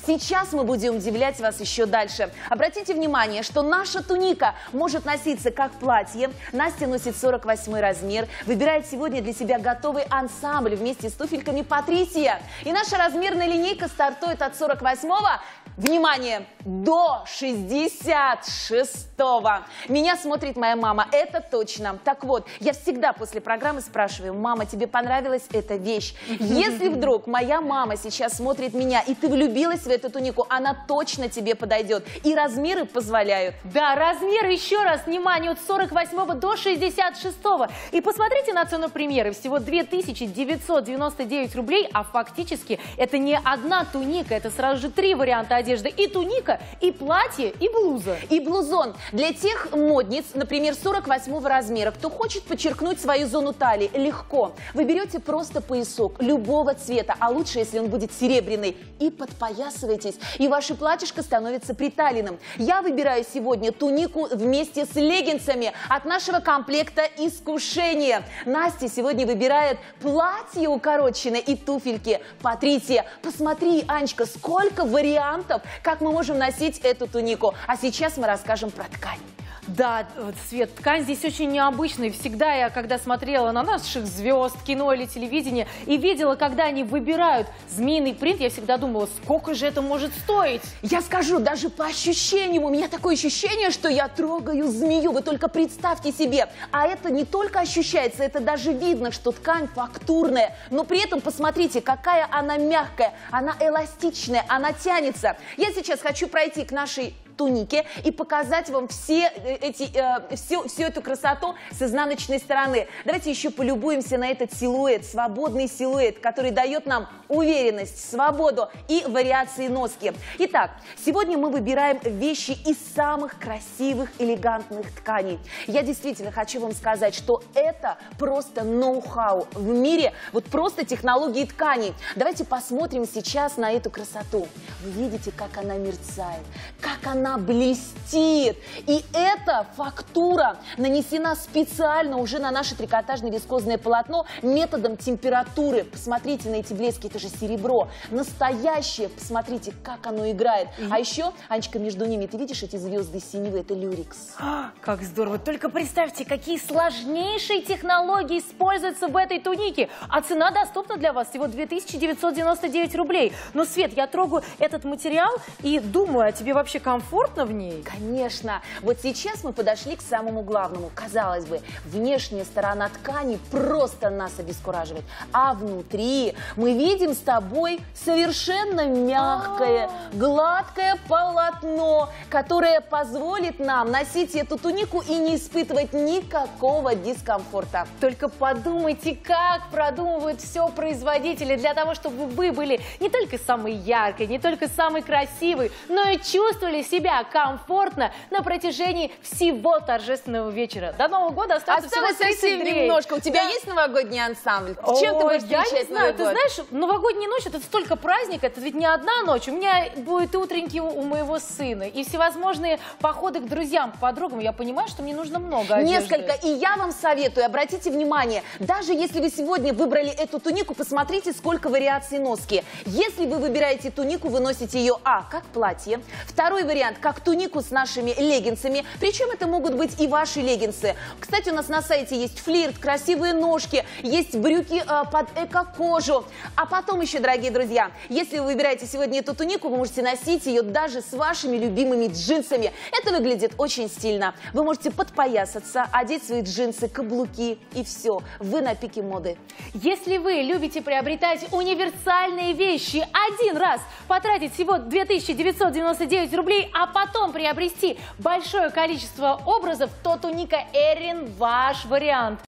Сейчас мы будем удивлять вас еще дальше. Обратите внимание, что наша туника может носиться как платье. Настя носит 48 размер. Выбирает сегодня для себя готовый ансамбль вместе с туфельками Патрисия. И наша размерная линейка стартует от 48-го. Внимание! До 66-го. Меня смотрит моя мама, это точно. Так вот, я всегда после программы спрашиваю: мама, тебе понравилась эта вещь? Если вдруг моя мама сейчас смотрит меня, и ты влюбилась в эту тунику, она точно тебе подойдет. И размеры позволяют. Да, размеры, еще раз, внимание, от 48 до 66. И посмотрите на цену премьеры. Всего 2999 рублей, а фактически это не одна туника, это сразу же 3 варианта одежды. И туника, и платье, и блуза. И блузон. Для тех модниц, например, 48 размера, кто хочет подчеркнуть свою зону талии, легко. Вы берете просто поясок любого цвета, а лучше, если он будет серебряный, и подпоясываетесь, и ваше платьишко становится приталенным. Я выбираю сегодня тунику вместе с леггинсами от нашего комплекта «Искушение». Настя сегодня выбирает платье укороченное и туфельки Патрисия. Посмотри, Анечка, сколько вариантов, как мы можем носить эту тунику. А сейчас мы расскажем про ткань. Да, Свет, ткань здесь очень необычная. Всегда я, когда смотрела на наших звезд, кино или телевидение, и видела, когда они выбирают змеиный принт, я всегда думала, сколько же это может стоить? Я скажу, даже по ощущениям, у меня такое ощущение, что я трогаю змею. Вы только представьте себе. А это не только ощущается, это даже видно, что ткань фактурная. Но при этом посмотрите, какая она мягкая, она эластичная, она тянется. Я сейчас хочу пройти к нашей тунике и показать вам всю эту красоту с изнаночной стороны. Давайте еще полюбуемся на этот силуэт, свободный силуэт, который дает нам уверенность, свободу и вариации носки. Итак, сегодня мы выбираем вещи из самых красивых, элегантных тканей. Я действительно хочу вам сказать, что это просто ноу-хау в мире, вот просто технологии тканей. Давайте посмотрим сейчас на эту красоту. Вы видите, как она мерцает, как она блестит. И эта фактура нанесена специально уже на наше трикотажное вискозное полотно методом температуры. Посмотрите на эти блески, это же серебро. Настоящее, посмотрите, как оно играет. А еще, Анечка, между ними, ты видишь эти звезды синевые, это люрекс. Как здорово. Только представьте, какие сложнейшие технологии используются в этой тунике. А цена доступна для вас всего 2999 рублей. Но, Свет, я трогаю этот материал и думаю, а тебе вообще комфортно в ней? Конечно. Вот сейчас мы подошли к самому главному. Казалось бы, внешняя сторона ткани просто нас обескураживает. А внутри мы видим с тобой совершенно мягкое, гладкое полотно, которое позволит нам носить эту тунику и не испытывать никакого дискомфорта. Только подумайте, как продумывают все производители для того, чтобы вы были не только самой яркой, не только самой красивой, но и чувствовали себя комфортно на протяжении всего торжественного вечера. До Нового года осталось всего 30 дней. Немножко. У тебя есть новогодний ансамбль? Чем ты будешь встречать Новый год? Ты знаешь, новогодняя ночь — это столько праздников, это ведь не одна ночь. У меня будет утренники у моего сына и всевозможные походы к друзьям, к подругам. Я понимаю, что мне нужно много одежды. Несколько. И я вам советую, обратите внимание, даже если вы сегодня выбрали эту тунику, посмотрите, сколько вариаций носки. Если вы выбираете тунику, вы носите ее как платье. Второй вариант, как тунику с нашими леггинсами. Причем это могут быть и ваши леггинсы. Кстати, у нас на сайте есть флирт, красивые ножки, есть брюки под эко-кожу. А потом еще, дорогие друзья, если вы выбираете сегодня эту тунику, вы можете носить ее даже с вашими любимыми джинсами. Это выглядит очень стильно. Вы можете подпоясаться, одеть свои джинсы, каблуки и все. Вы на пике моды. Если вы любите приобретать универсальные вещи, один раз потратить всего 2999 рублей, а потом приобрести большое количество образов, то туника Эрин ваш вариант.